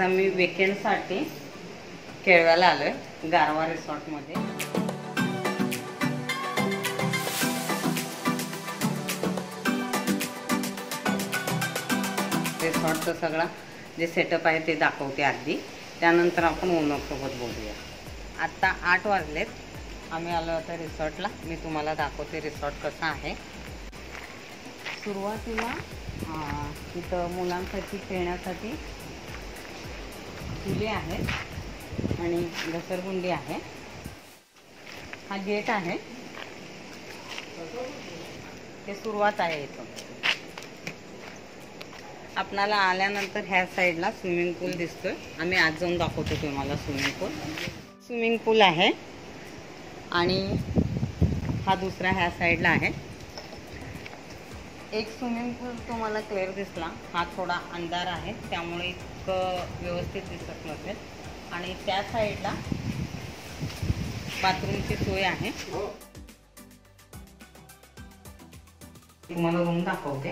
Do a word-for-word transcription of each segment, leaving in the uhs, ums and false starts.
आम्ही वेकेंडसाठी केळव्याला आलोय, गारवा रिसॉर्टमध्ये. रिसॉर्टचं सगळं जे सेटअप आहे ते दाखवते आधी, त्यानंतर आपण ओनरसोबत बोलूया. आत्ता आठ वाजलेत, आम्ही आलो होतो रिसॉर्टला. मी तुम्हाला दाखवते रिसॉर्ट कसं आहे. सुरुवातीला इथं मुलांसाठी खेळण्यासाठी झुले आहेत आणि घसरगुंडी आहे. हा गेट आहे, ते सुरुवात आहे इथं. आपणाला आल्यानंतर ह्या साईडला स्विमिंग पूल दिसतोय. आम्ही आज जाऊन दाखवतो तुम्हाला स्विमिंग पूल. स्विमिंग पूल आहे आणि हा दुसरा ह्या साईडला आहे. एक स्विमिंग पूल तुम्हाला क्लिअर दिसला, हा थोडा अंधार आहे त्यामुळे इतकं व्यवस्थित दिसत नसेल. आणि त्या साईडला बाथरूमची सोय आहे. तुम्हाला रूम दाखवते.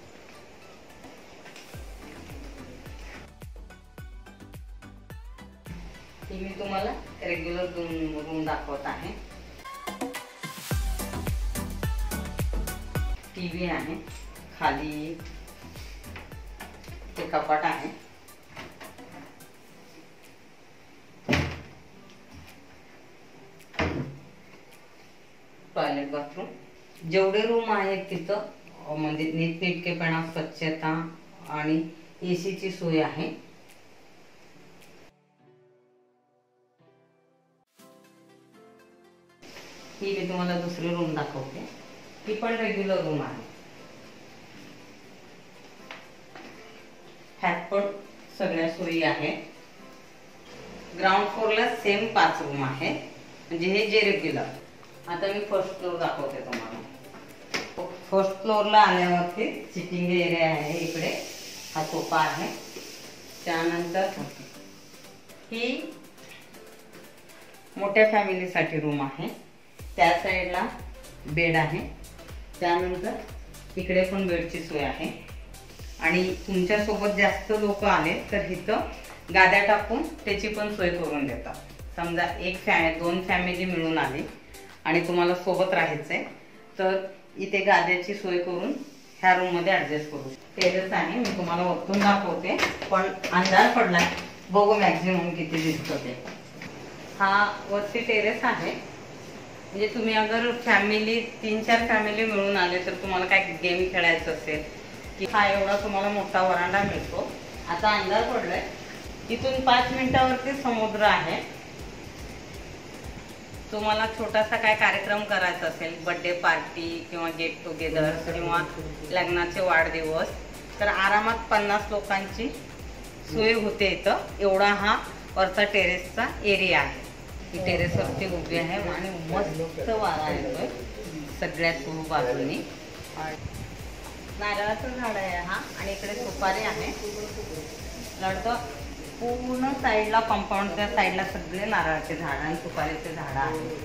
ही मी तुम्हाला रेग्युलर रूम दाखवत आहे. टीव्ही आहे, खाली ते कपाट आहे. Toilet bathroom. जेवढे रूम आहेत तिथं म्हणजे नीटनेटकेपणा, स्वच्छता आणि एसीची सोय आहे. ही मी तुम्हाला दुसरी रूम दाखवते. ही पण रेग्युलर रूम आहे. ह्यात पण सगळ्या सोयी आहेत. ग्राउंड फ्लोअरला सेम पाच रूम आहे, म्हणजे हे जे रेग्युलर. आता मी फर्स्ट फ्लोअर दाखवते तुम्हाला. फर्स्ट फ्लोअरला आल्यावरती सिटिंग एरिया आहे. इकडे हा सोफा आहे. त्यानंतर ही मोठ्या फॅमिलीसाठी रूम आहे. त्या साईडला बेड आहे. त्यानंतर इकडे पण बेडची सोय आहे. आणि तुमच्यासोबत जास्त लोक आले तर इथं गाद्या टाकून त्याची पण सोय करून देतात. समजा एक फॅ दोन फॅमिली मिळून आली आणि तुम्हाला सोबत राहायचंय तर इथे गाद्याची सोय करून ह्या रूम मध्ये ऍडजस्ट करू. टेरेस आहे, मी तुम्हाला वरतून दाखवते पण अंधार पडलाय, बघू मॅक्झिमम किती दिसतं ते. हा वरती टेरेस आहे. म्हणजे तुम्ही अगर फॅमिली तीन चार फॅमिली मिळून आले तर तुम्हाला काय गेम खेळायचं असेल की हा एवढा तुम्हाला मोठा वरांडा मिळतो. आता अंधार पडलाय, इथून पाच मिनिटावरती समुद्र आहे. तुम्हाला छोटासा काय कार्यक्रम करायचा असेल, बर्थडे पार्टी किंवा गेट टुगेदर किंवा लग्नाचे वाढदिवस, तर आरामात पन्नास लोकांची सोय होते इथं. एवढा हा वरचा टेरेसचा एरिया आहे. ही टेरेसवरती उभी आहे आणि मस्त वारा येतोय सगळ्यात पूर्व बाजूनी. नारळाचं झाड आहे हा आणि इकडे सुपारी आहे. लढतं पूर्ण साईडला कंपाऊंडच्या साईडला सगळे नारळाचे झाड आणि सुपारीचे झाड आहेत.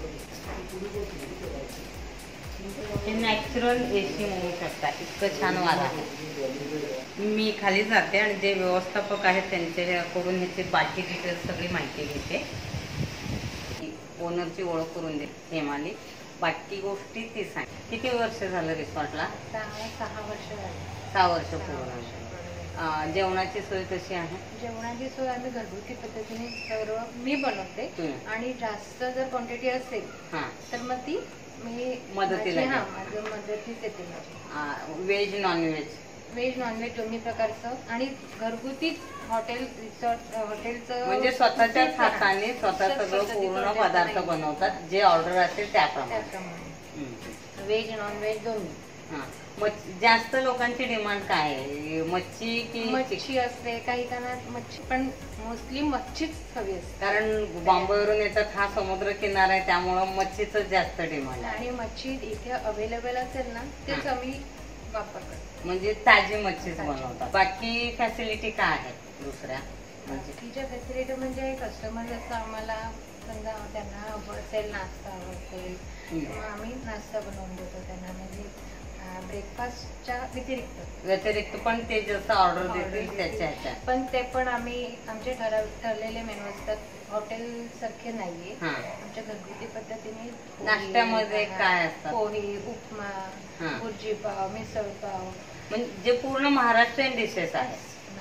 हे नॅचरल एसी म्हणू शकता, इतकं छान वारा आहे. मी खाली जाते आणि जे व्यवस्थापक आहेत त्यांच्याकडून ह्याची बाकी डिटेल्स सगळी माहिती घेते. ओनरची ओळख करून दे हेमाली. बाकी गोष्टी ती सांग. किती वर्ष झालं रिसॉर्टला? सहा वर्ष झाली. सहा वर्ष पूर्ण. जेवणाची सोय कशी आहे? जेवणाची सोय आम्ही घरगुती पद्धतीने सर्व मी बनवते आणि जास्त जर क्वांटिटी असेल तर मग ती मी मदतीला हा माझं मदतीच येते माझी. Veg non veg? व्हेज नॉनव्हेज दोन्ही प्रकारचं आणि घरगुती हॉटेल रिसॉर्ट हॉटेलचं म्हणजे स्वतःच्याच हाताने स्वतः सगळं पूर्ण पदार्थ बनवतात, जे ऑर्डर असेल त्याप्रमाणे. व्हेज नॉनव्हेज दोन्ही. जास्त लोकांची डिमांड काय आहे? मच्छी की? मच्छी असते, काही कानात मच्छी पण मोस्टली मच्छीच हवी असते. कारण बॉम्बेवरून येतात, हा समुद्र किनारा आहे त्यामुळं मच्छीच जास्त डिमांड आहे. आणि मच्छी इथे अवेलेबल असेल ना तेच आम्ही वापर करतो. म्हणजे ताजी मच्छीच बनवतात. बाकी फॅसिलिटी काय आहे दुसऱ्या? बाकीच्या फॅसिलिटी म्हणजे कस्टमर जसं आम्हाला समजा त्यांना हवं असेल नाश्ता हवं असेल आम्ही नाश्ता बनवून देतो त्यांना. म्हणजे ब्रेकफास्टच्या व्यतिरिक्त व्यतिरिक्त पण ते जसं ऑर्डर देतील त्याच्या ह्याच्या पण ते पण आम्ही आमचे ठरव ठरलेले मेनू असतात. हॉटेल सारखे नाहीये, आमच्या घरगुती पद्धतीने. नाश्त्यामध्ये काय असतात? पोहे, उपमा, भुर्जी पाव, मिसळ पाव, म्हणजे जे पूर्ण महाराष्ट्रीयन डिशेस आहेत.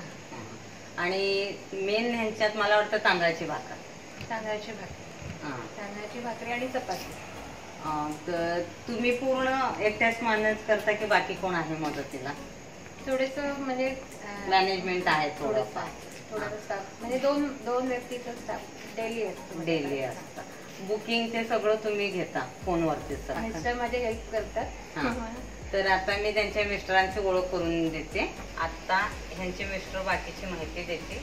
आणि मेन ह्यांच्यात मला वाटतं तांदळाची भाकर तांदळाची भाकरी तांदळाची भाकरी आणि चपाती. तर तुम्ही पूर्ण एकट्याच मॅनेज करता की बाकी कोण आहे मदतीला? थोडेस म्हणजे मॅनेजमेंट आहे थोडंसं थोडंसं स्टाफ म्हणजे दोन दोन व्यक्तीचं स्टाफ डेली असतं. डेली असतं. बुकिंग ते सगळं तुम्ही घेता फोनवरतीच? मिस्टर माझे हेल्प करतात. तर आता मी त्यांच्या मिस्टरांची ओळख करून देते. आता ह्यांचे मिस्टर बाकीची माहिती देते.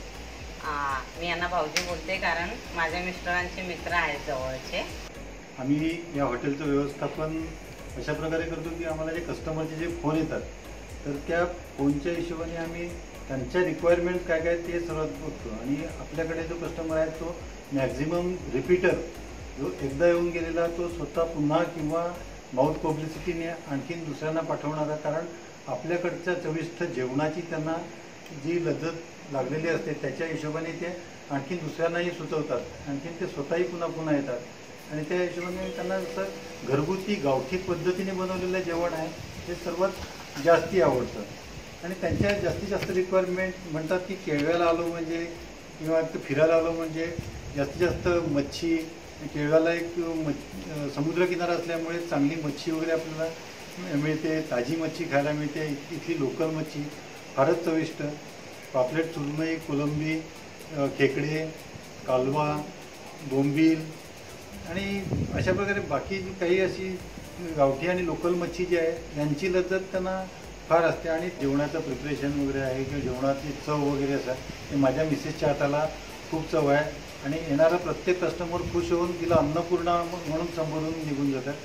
मी यांना भाऊजी बोलते कारण माझ्या मिस्टरांचे मित्र आहेत जवळचे. आम्ही या हॉटेलचं व्यवस्थापन अशा प्रकारे करतो की आम्हाला जे कस्टमरचे जे फोन येतात तर त्या फोनच्या हिशोबाने आम्ही त्यांच्या रिक्वायरमेंट काय काय ते सर्व बघतो. आणि आपल्याकडे जो कस्टमर आहे तो मॅक्झिमम रिपीटर, जो एकदा येऊन गेलेला तो स्वतः पुन्हा किंवा माउथ पब्लिसिटीने आणखीन दुसऱ्यांना पाठवणारा. कारण आपल्याकडच्या चविष्ट जेवणाची त्यांना जी लज्जत लागलेली असते त्याच्या हिशोबाने ते आणखीन दुसऱ्यांनाही सुचवतात. आणखीन ते स्वतःही पुन्हा पुन्हा येतात. आणि त्या हिशोबाने त्यांना जसं घरगुती गावठी पद्धतीने बनवलेलं जेवण आहे ते सर्वात जास्ती आवडतं. आणि त्यांच्या जास्तीत जास्त रिक्वायरमेंट म्हणतात की केळव्याला आलो म्हणजे किंवा फिरायला आलो म्हणजे जास्तीत जास्त मच्छी. केळव्याला एक मच्छ समुद्रकिनारा असल्यामुळे चांगली मच्छी वगैरे आपल्याला मिळते, ताजी मच्छी खायला मिळते. इथली लोकल मच्छी फारच चविष्ट. पापलेट, सुरमई, कोलंबी, खेकडे, कालवा, बोंबील आणि अशा प्रकारे बाकी काही अशी गावठी आणि लोकल मच्छी जी आहे यांची लज्जत त्यांना फार असते. आणि जेवणाचं प्रिपरेशन वगैरे आहे किंवा जेवणाची चव वगैरे असं ते माझ्या मिसेसच्या हाताला खूप चव आहे. आणि येणारा प्रत्येक कस्टमर खुश होऊन तिला अन्नपूर्णा म्हणून संबोधून निघून जातात.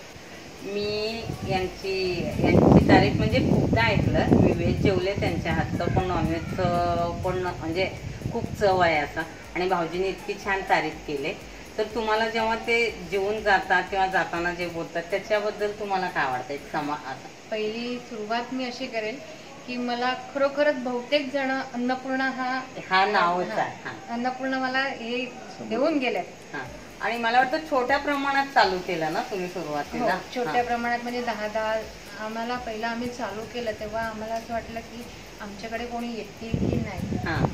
मी यांची यांची तारीफ म्हणजे खूपदा ऐकलं. मी व्हेज जेवले त्यांच्या हातचं पण नॉनव्हेजचं पण म्हणजे खूप चव आहे असं. आणि भाऊजींनी इतकी छान तारीफ केली. तर तुम्हाला जेव्हा ते जेवून जातात किंवा जाताना जे बोलतात त्याच्याबद्दल तुम्हाला काय वाटतं? एक समा असं पहिली सुरुवात मी अशी करेल की मला खरोखरच बहुतेक जण अन्नपूर्णा हा हा नावच आहे. अन्नपूर्णा मला हे देऊन गेले. आणि मला वाटतं छोट्या प्रमाणात चालू केलं ना तुम्ही सुरुवातीला? छोट्या प्रमाणात म्हणजे दहा दहा आम्हाला पहिला आम्ही चालू केलं तेव्हा आम्हाला असं वाटलं की आमच्याकडे कोणी येतील की नाही.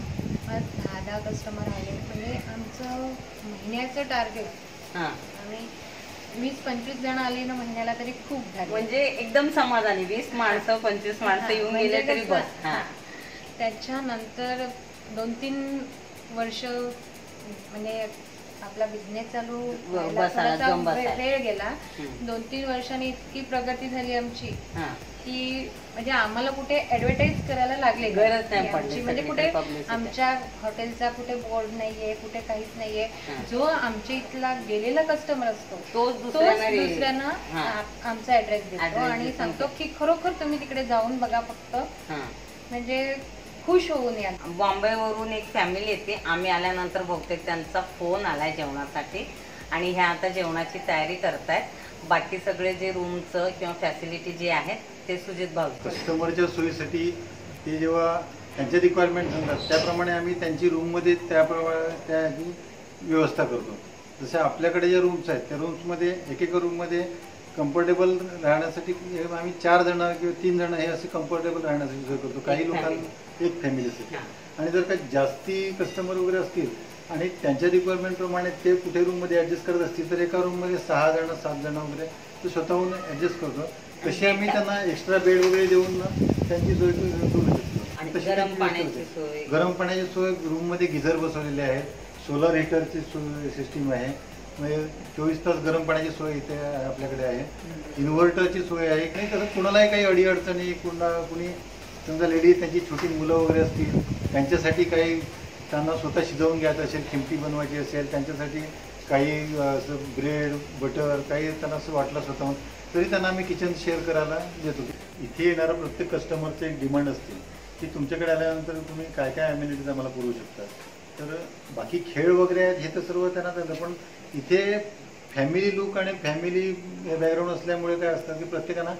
दहा दहा कस्टमर आले म्हणजे आमचं महिन्याचं टार्गेट आम्ही वीस पंचवीस जण आले ना महिन्याला तरी खूप झाले. म्हणजे एकदम समाधानी. वीस माणसं पंचवीस माणसं येऊन गेले तरी बस. त्याच्यानंतर दोन तीन वर्ष म्हणजे आपला बिझनेस चालू वेळ गेला. दोन तीन वर्षांनी इतकी प्रगती झाली आमची की म्हणजे आम्हाला कुठे ऍडव्हर्टाईज करायला लागले गरज नाही पडली. म्हणजे कुठे आमच्या हॉटेलचा कुठे बोर्ड नाहीये, कुठे काहीच नाहीये. जो आमच्या इथला गेलेला कस्टमर असतो तोच दुसऱ्यांना आमचा ऍड्रेस देतो आणि सांगतो की खरोखर तुम्ही तिकडे जाऊन बघा फक्त, म्हणजे खुश होऊन या. बॉम्बेवरून एक फॅमिली येते. आम्ही आल्यानंतर बहुतेक त्यांचा फोन आलाय जेवणासाठी आणि ह्या आता जेवणाची तयारी करतायत. बाकी सगळे जे रूमचं किंवा फॅसिलिटी जे आहेत ते सुजित भाऊ. कस्टमरच्या सोयीसाठी ते जेव्हा त्यांचे रिक्वायरमेंट सांगतात त्याप्रमाणे आम्ही त्यांची रूममध्ये त्याप्रमाणे त्याची व्यवस्था करतो. जसं आपल्याकडे ज्या रूम्स आहेत त्या रूम्समध्ये एक एक रूममध्ये कम्फर्टेबल राहण्यासाठी आम्ही चार जण किंवा तीन जण हे असे कम्फर्टेबल राहण्यासाठी सोय करतो. काही लोकांना एक फॅमिलीसाठी. आणि जर का जास्ती कस्टमर वगैरे असतील आणि त्यांच्या रिक्वायरमेंटप्रमाणे ते कुठे रूममध्ये ॲडजस्ट करत असतील तर एका रूममध्ये सहा जण सात जण वगैरे ते स्वतःहून ॲडजस्ट करतो. तशी आम्ही त्यांना एक्स्ट्रा बेड वगैरे देऊन त्यांची सोय करू शकतो. गरम पाण्याची सोय गरम पाण्याची सोय रूममध्ये गिझर बसवलेले आहेत. सोलर हिटरची सोय सिस्टीम आहे. म्हणजे चोवीस तास गरम पाण्याची सोय इथे आपल्याकडे आहे. इन्व्हर्टरची सोय आहे. नाही तसं कुणालाही काही अडीअडचणी कुणा कुणी समजा लेडीज त्यांची छोटी मुलं वगैरे असतील त्यांच्यासाठी काही त्यांना स्वतः शिजवून घ्यायचं असेल, खिमटी बनवायची असेल, त्यांच्यासाठी काही असं ब्रेड बटर काही त्यांना असं वाटलं स्वतःहून तरी त्यांना आम्ही किचन शेअर करायला देतो. इथे येणारा प्रत्येक कस्टमरचं एक डिमांड असते की तुमच्याकडे आल्यानंतर तुम्ही काय काय ॲम्युनिटीज आम्हाला पुरवू शकता. तर बाकी खेळ वगैरे आहेत हे तर सर्व त्यांना त्यांचं. पण इथे फॅमिली लुक आणि फॅमिली बॅकग्राऊंड असल्यामुळे काय असतं की प्रत्येकानं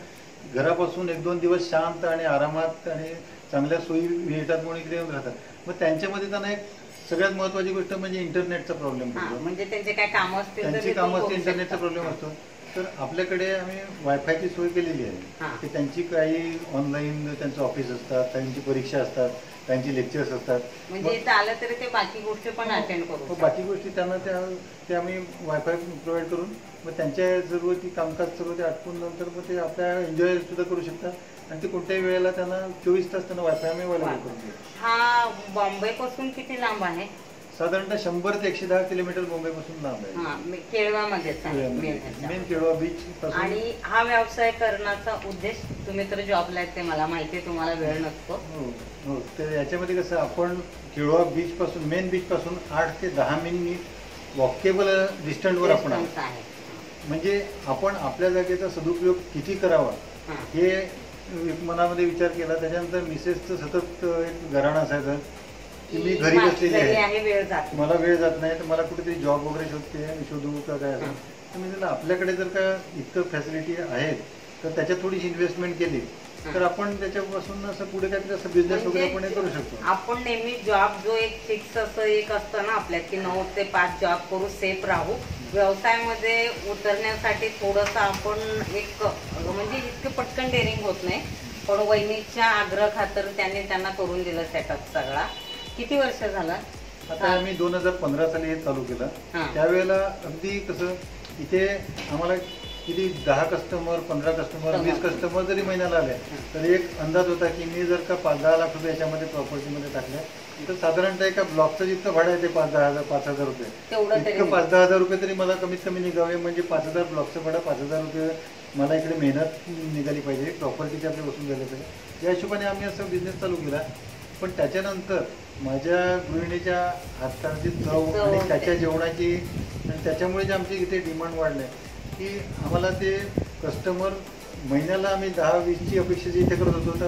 घरापासून एक दोन दिवस शांत आणि आरामात आणि चांगल्या सोयी मिळतात म्हणून इकडे येऊन राहतात. मग त्यांच्यामध्ये त्यांना एक सगळ्यात महत्वाची गोष्ट म्हणजे इंटरनेटचा प्रॉब्लेम असतो. म्हणजे त्यांचे काय काम असतील त्यांची कामं असतील इंटरनेटचा प्रॉब्लेम असतो. तर आपल्याकडे आम्ही वायफायची सोय केलेली आहे की त्यांची काही ऑनलाईन त्यांचं ऑफिस असतात, त्यांची परीक्षा असतात, त्यांची लेक्चर्स असतात. म्हणजे इथं आलं तरी ते बाकी गोष्टी पण अटेंड करू. बाकी गोष्टी त्यांना त्या ते आम्ही वायफाय प्रोव्हाइड करून मग त्यांच्या जरूरती कामकाज सर्व ते आटपून नंतर मग ते आपल्या एन्जॉय सुद्धा करू शकतात आणि ते कोणत्याही वेळेला त्यांना चोवीस तास त्यांना वायफाय आम्ही अवेलेबल करून देतो. हा बॉम्बे पासून किती लांब आहे? साधारणतः शंभर ते एकशे दहा किलोमीटर मुंबई पासून लांब आहे. केळवामध्येच मेन केळवा बीच. आणि हा व्यवसाय करण्याचा उद्देश, तुम्ही तर जॉबला आहेत ते मला माहिती आहे, तुम्हाला वेळ नसतो. हो हो. तर याच्यामध्ये कसं आपण केळवा बीच पासून मेन बीच पासून आठ ते दहा मिनिट वॉकेबल डिस्टन्सवर आपण आहे. म्हणजे आपण आपल्या जागेचा सदुपयोग किती करावा हे एक मनामध्ये विचार केला. त्याच्यानंतर मिसेसचं सतत एक घराणं असायचं की मी घरी बसलेली आहे, मला वेळ जात नाही, तर मला कुठेतरी जॉब वगैरे शोधते शोधू का काय असं. तर मी त्याला आपल्याकडे जर का इतकं फॅसिलिटी आहेत तर त्याच्यात थोडीशी इन्व्हेस्टमेंट केली तर आपण त्याच्यापासून असं पुढे काहीतरी असं बिझनेस वगैरे आपण करू शकतो. आपण नेहमी जॉब जो एक फिक्स असं एक असतं ना आपल्यात की नऊ ते पाच जॉब करू, सेफ राहू. व्यवसायामध्ये उतरण्यासाठी थोडंसं आपण एक म्हणजे इतकं पटकन डेअरिंग होत नाही, पण वहिनीच्या आग्रह खातर त्यांनी त्यांना करून दिलं सेटअप सगळा. किती वर्ष झालं? आता आम्ही दोन हजार पंधरा साली हे चालू केलं. त्यावेळेला अगदी कसं इथे आम्हाला किती दहा कस्टमर, पंधरा कस्टमर, वीस कस्टमर जरी महिन्याला आले तर एक अंदाज होता की मी जर का पाच दहा लाख रुपये याच्यामध्ये प्रॉपर्टीमध्ये टाकले तर साधारणतः एका ब्लॉकचं जितकं भाडं आहे ते पाच दहा हजार पाच हजार रुपये इतकं पाच दहा हजार रुपये तरी मला कमीत कमी निघावे. म्हणजे पाच हजार ब्लॉकचं भाडं, पाच हजार रुपये मला इकडे मेहनत निघाली पाहिजे, प्रॉपर्टीचे आपले वसूल झाले पाहिजे. या हिशोबाने आम्ही असं बिझनेस चालू केला. पण त्याच्यानंतर माझ्या गृहिणीच्या हाताची चव आणि त्याच्या जेवणाची आणि त्याच्यामुळे जे आमची इथे डिमांड वाढले की आम्हाला ते कस्टमर महिन्याला आम्ही दहा वीसची अपेक्षा जी इथे करत होतो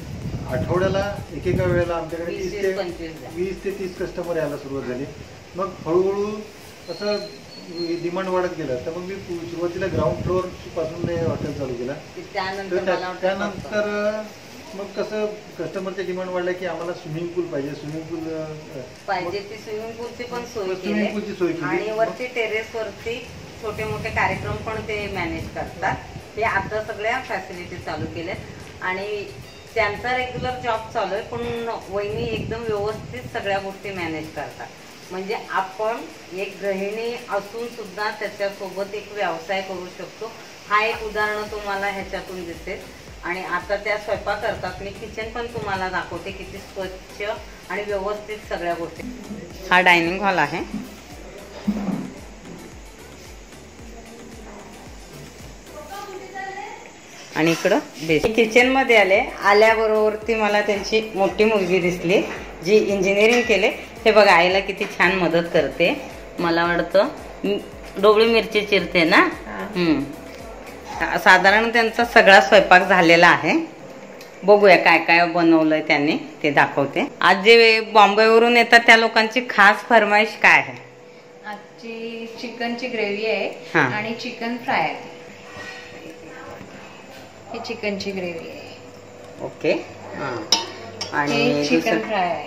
तर आठवड्याला एकेका वेळेला आमच्याकडे तीस ते वीस ते तीस कस्टमर यायला सुरुवात झाली. मग हळूहळू असं डिमांड वाढत गेलं. तर मग मी सुरुवातीला ग्राउंड फ्लोअर पासून हॉटेल चालू केला. त्यानंतर मग कसं कस्टमरचे डिमांड वाढलं की आम्हाला स्विमिंग पूल पाहिजे, स्विमिंग पूल पाहिजे. ती स्विमिंग पूलची पण सोय स्विमिंग पूलची सोय केली आणि वरती टेरेस वरती छोटे मोठे कार्यक्रम पण ते मॅनेज करतात. ते आता सगळ्या फॅसिलिटी चालू केल्यात आणि त्यांचा रेग्युलर जॉब चालू आहे, पण वहिनी एकदम व्यवस्थित सगळ्या गोष्टी मॅनेज करतात. म्हणजे आपण एक गृहिणी असून सुद्धा त्याच्यासोबत एक व्यवसाय करू शकतो. हा एक उदाहरण तुम्हाला ह्याच्यातून दिसेल. आणि आता त्या स्वयंपाक करतात. मी किचन पण तुम्हाला दाखवते किती स्वच्छ आणि व्यवस्थित सगळ्या गोष्टी. हा डायनिंग हॉल आहे. आणि इकडं बेस. किचन मध्ये आले, आल्याबरोबर ती मला त्यांची मोठी मुलगी दिसली जी इंजिनिअरिंग केले. हे बघा आईला किती छान मदत करते. मला वाटतं डोबळी मिरची चिरते ना. हम्म. साधारण त्यांचा सगळा स्वयंपाक झालेला आहे. बघूया काय काय बनवलंय त्यांनी ते दाखवते. आज जे बॉम्बेवरून येतात त्या लोकांची खास फरमाईश काय आहे? आजची चिकनची ग्रेव्ही आहे आणि चिकन फ्राय आहे. ही चिकनची ग्रेव्ही आहे. ओके. आणि चिकन फ्राय आहे.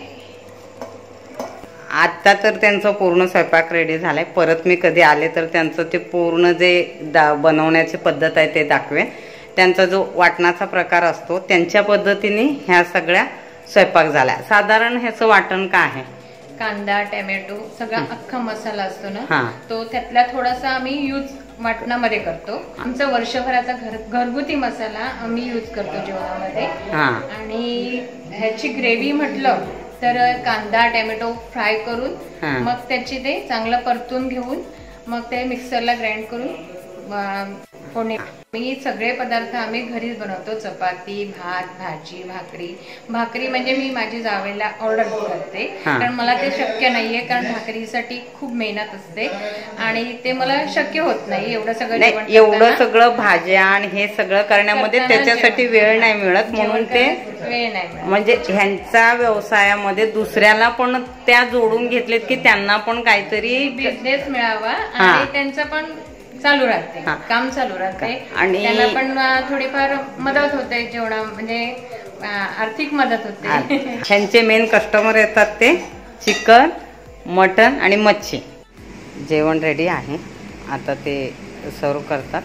आता तर त्यांचं पूर्ण स्वयंपाक रेडी झालाय. परत मी कधी आले तर त्यांचं ते पूर्ण जे बनवण्याची पद्धत आहे ते दाखवेन. त्यांचा जो वाटणाचा प्रकार असतो त्यांच्या पद्धतीने ह्या सगळ्या स्वयंपाक झाला. साधारण ह्याचं वाटण काय आहे? कांदा, टोमॅटो, सगळा अख्खा मसाला असतो ना तो त्यातला थोडासा आम्ही यूज वाटणामध्ये करतो. आमचा वर्षभराचा घर घरगुती मसाला आम्ही यूज करतो जेवणामध्ये. आणि ह्याची ग्रेव्ही म्हटलं तर कांदा टोमॅटो फ्राय करून मग त्याची ते चांगलं परतून घेऊन मग ते मिक्सरला ग्राइंड करून फोडणी. मी सगळे पदार्थ आम्ही घरीच बनवतो. चपाती, भात, भाजी, भाकरी. भाकरी म्हणजे मी माझी जावेला ऑर्डर करते कारण मला ते शक्य नाहीये, कारण भाकरीसाठी खूप मेहनत असते आणि ते मला शक्य होत नाही एवढं सगळं एवढं सगळं भाज्या आणि हे सगळं करण्यामध्ये त्याच्यासाठी वेळ नाही मिळत. म्हणून ते वेळ नाही मिळत. म्हणजे ह्यांचा व्यवसायामध्ये दुसऱ्याला पण त्या जोडून घेतलेत की त्यांना पण काहीतरी बिझनेस मिळावा आणि त्यांचं पण चालू राहते, हा. काम चालू राहते आणि- त्याला पण अं, थोडीफार मदत होते जेवणा म्हणजे अं, आर्थिक मदत होते. ह्यांचे मेन कस्टमर येतात ते चिकन, मटन आणि मच्छी. जेवण रेडी आहे, आता ते सर्व करतात.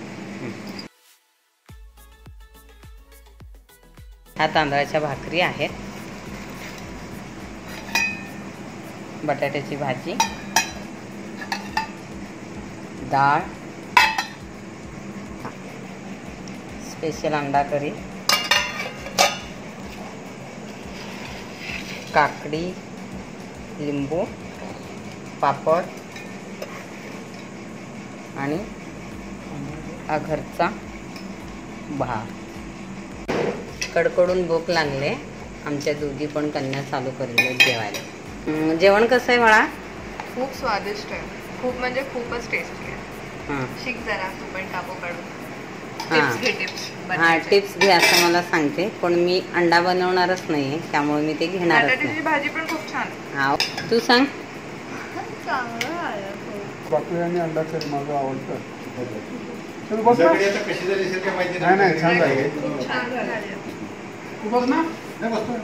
ह्या तांदळाच्या भाकरी आहेत, बटाट्याची भाजी, डाळ, स्पेशल अंडा करी, काकडी, लिंबू, पापड आणि हा घरचा भात. कडकडून भूक लागले, आमच्या दोघी पण कन्या चालू करले जेवायला. हम्म, जेवण कसं आहे बाळा? खूप स्वादिष्ट आहे, खूप म्हणजे खूपच टेस्टी आहे. हां शिक जरा तू पण कापू काढून. हां टिप्स घे, टिप्स हां टिप्स घे असं मला सांगते, पण मी अंडा बनवणारच नाही आहे, त्यामुळे मी ते घेणारच बटाट्याची नाही. भाजी पण खूप छान आहे. हा तू सांग. चांगलं आलं खूप. भाकरी आणि अंडा करी माझं आवडतं. चल बस ना. तुझ्याकडे आता कशी झाली असेल काय माहिती नाही, नाही, छान झाली. खूप छान झालं. तू बस ना. नाही बसतो.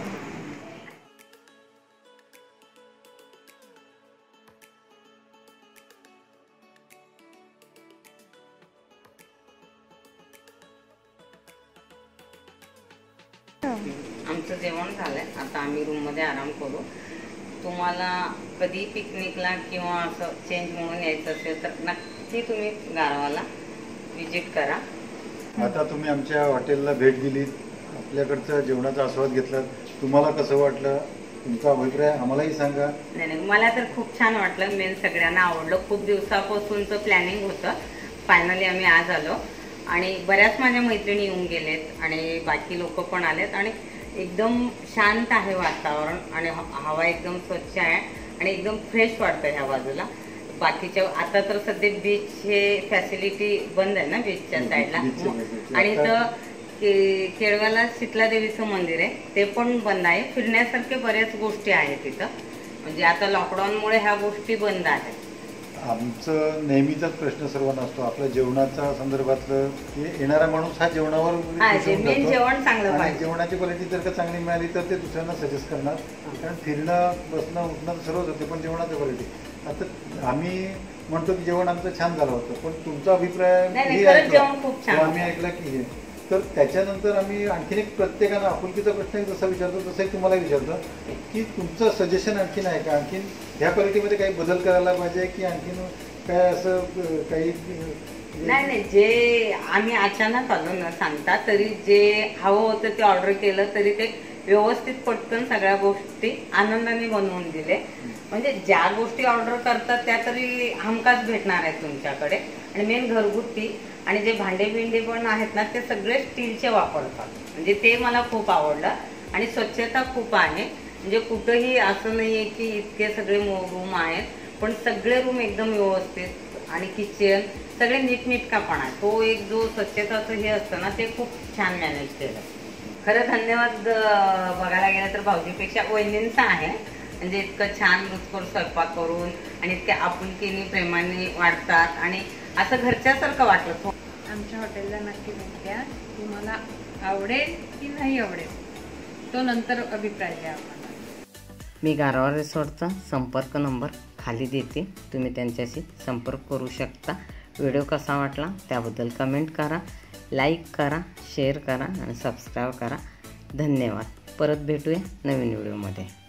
आमचं जेवण झालंय, आता आम्ही रूममध्ये आराम करू. तुम्हाला कधी पिकनिकला किंवा असं चेंज म्हणून यायचं असेल तर नक्की तुम्ही गारवाला विजिट करा. आता तुम्ही आमच्या हॉटेलला भेट दिली, आपल्याकडचा जेवणाचा आस्वाद घेतला, तुम्हाला कसं वाटलं, तुमचा अभिप्राय आम्हालाही सांगा. नाही नाही मला तर खूप छान वाटलं, मेन सगळ्यांना आवडलं. खूप दिवसापासूनचं प्लॅनिंग होतं, फायनली आम्ही आज आलो आणि बऱ्याच माझ्या मैत्रिणी येऊन गेलेत आणि बाकी लोक पण आलेत आणि एकदम शांत आहे वातावरण आणि हवा एकदम स्वच्छ आहे आणि एकदम फ्रेश वाटतं ह्या बाजूला. बाकीच्या आता तर सध्या बीच हे फॅसिलिटी बंद आहे ना बीचच्या साईडला, आणि इथं के केळव्याला शीतला देवीचं मंदिर आहे ते पण बंद आहे. फिरण्यासारखे बऱ्याच गोष्टी आहेत तिथं, म्हणजे आता लॉकडाऊनमुळे ह्या गोष्टी बंद आहेत. आमचं नेहमीचाच प्रश्न सर्वांना असतो आपल्या जेवणाच्या संदर्भातलं, की येणारा माणूस हा जेवणावर हा खुश होऊन मेन जातो. जेवण चांगलं आणि पाहिजे. जेवणाची क्वालिटी जर का चांगली मिळाली तर ते दुसऱ्यांना सजेस्ट करणार. कारण फिरणं बसणं उठणं तर सर्वच होते, पण जेवणाची क्वालिटी. आता आम्ही म्हणतो की जेवण आमचं छान झालं होतं, पण तुमचा अभिप्राय नाही, नाही, हे खरंच ऐकला. जेवण खूप छान तो आम्ही होतं. ऐकला की हे, तर त्याच्यानंतर आम्ही आणखीन एक प्रत्येकानं आपुलकीचा प्रश्न एक जसा विचारतो तसंही तुम्हाला विचारतो की तुमचं सजेशन आणखीन आहे का, आणखीन ह्या क्वालिटीमध्ये काही बदल करायला पाहिजे की आणखीन काय असं अं, काही नाही नाही जे आम्ही अचानक आलो न सांगता, तरी जे हवं होतं ते ऑर्डर केलं तरी ते व्यवस्थित पटकन सगळ्या गोष्टी आनंदाने बनवून दिले. म्हणजे ज्या गोष्टी ऑर्डर करतात त्या तरी हमखास भेटणार आहेत तुमच्याकडे. आणि मेन घरगुती आणि जे भांडे बिंडे पण आहेत ना ते सगळे स्टीलचे वापरतात, म्हणजे ते मला खूप आवडलं. आणि स्वच्छता खूप आहे, म्हणजे कुठंही असं नाहीये की इतके सगळे रूम आहेत, पण सगळे रूम एकदम व्यवस्थित आणि किचन सगळे नीटनेटकापणा आहे. तो एक जो स्वच्छताचं हे असतं ना ते खूप छान मॅनेज केलं. खरं धन्यवाद अं, बघायला गेलं तर भाऊजीपेक्षा वहिनींचा आहे, म्हणजे इतकं छान रुचकर स्वयंपाक करून आणि इतक्या आपुलकीने प्रेमाने वाढतात आणि असं घरच्यासारखं वाटलं. आमच्या हॉटेलला नक्की भेट द्या, तुम्हाला आवडेल की नाही आवडेल तो नंतर अभिप्राय द्या आम्हाला. मी गारवा रिसॉर्टचा संपर्क नंबर खाली देते, तुम्ही त्यांच्याशी संपर्क करू शकता. व्हिडिओ कसा वाटला त्याबद्दल कमेंट करा, लाईक करा, शेअर करा आणि सबस्क्राईब करा. धन्यवाद. परत भेटूया नवीन व्हिडिओमध्ये.